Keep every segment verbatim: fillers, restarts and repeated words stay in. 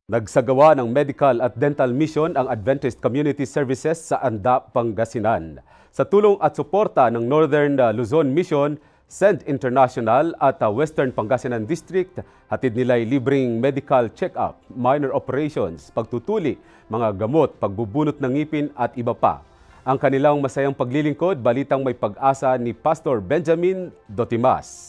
Nagsagawa ng medical at dental mission ang Adventist Community Services sa Anda, Pangasinan. Sa tulong at suporta ng Northern Luzon Mission, Send International at Western Pangasinan District, hatid nila'y libreng medical check-up, minor operations, pagtutuli, mga gamot, pagbubunot ng ngipin at iba pa. Ang kanilang masayang paglilingkod, balitang may pag-asa ni Pastor Benjamin Dotimas.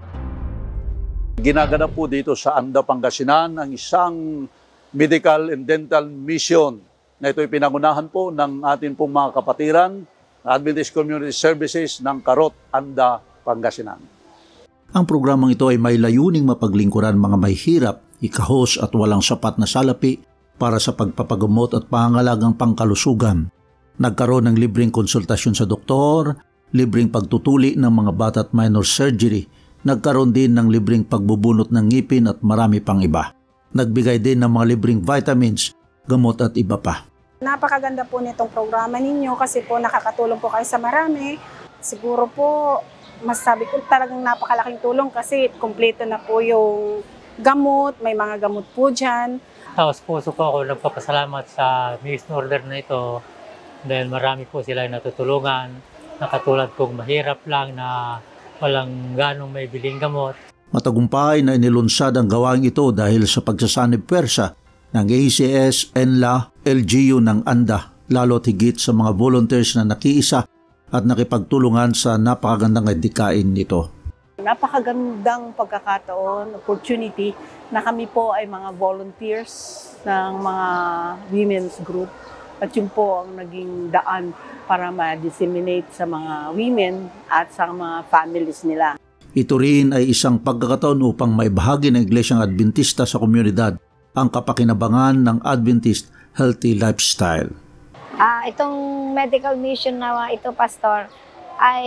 Ginaganap po dito sa Anda, Pangasinan ang isang medical and dental mission na ito'y pinangunahan po ng atin pong mga kapatiran, Adventist Community Services ng Karot, Anda, Pangasinan. Ang programang ito ay may layuning mapaglingkuran mga mahihirap, ikahos at walang sapat na salapi para sa pagpapagamot at pangangalagang pangkalusugan. Nagkaroon ng libreng konsultasyon sa doktor, libreng pagtutuli ng mga bata at minor surgery. Nagkaroon din ng libreng pagbubunot ng ngipin at marami pang iba. Nagbigay din ng mga libreng vitamins, gamot at iba pa. Napakaganda po nitong programa ninyo kasi po nakakatulong po kayo sa marami. Siguro po, masasabi ko talagang napakalaking tulong kasi kumpleto na po yung gamot, may mga gamot po dyan. Tapos puso ko ako nagpapasalamat sa Miss Northern na ito dahil marami po sila natutulungan. Nakatulad kong mahirap lang na walang ganong may biling gamot. Matagumpay na inilunsad ang gawain ito dahil sa pagsasanib pwersa ng A C S, Enla, L G U ng Anda, lalo't higit sa mga volunteers na nakiisa at nakipagtulungan sa napakagandang adhikain nito. Napakagandang pagkakataon, opportunity na kami po ay mga volunteers ng mga women's group at yun po ang naging daan para ma-disseminate sa mga women at sa mga families nila. Ito rin ay isang pagkakataon upang maibahagi ng Iglesyang Adventista sa komunidad ang kapakinabangan ng Adventist Healthy Lifestyle. Uh, itong medical mission na ito, Pastor, ay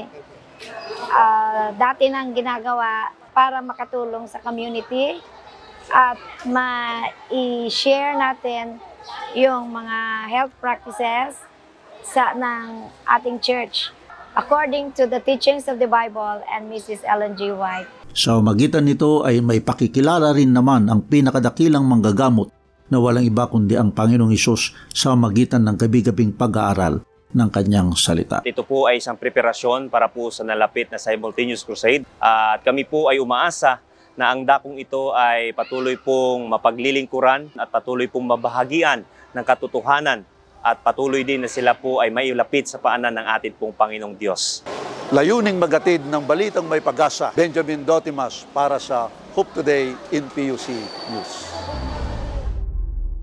uh, dati nang ginagawa para makatulong sa community at ma-i-share natin yung mga health practices sa ng ating church according to the teachings of the Bible and Missus Ellen G. White. Sa magitan nito ay may pakikilala rin naman ang pinakadakilang manggagamot na walang iba kundi ang Panginoong Hesus sa magitan ng gabi-gabing pag-aaral ng kanyang salita. Ito po ay isang preparasyon para po sa nalapit na simultaneous crusade at kami po ay umaasa na ang dakong ito ay patuloy pong mapaglilingkuran at patuloy pong mabahagian ng katotohanan at patuloy din na sila po ay mailapit sa paanan ng ating pong Panginoong Diyos. Layuning magatid ng balitang may pag-asa, Benjamin Dotimas para sa Hope Today in P U C News.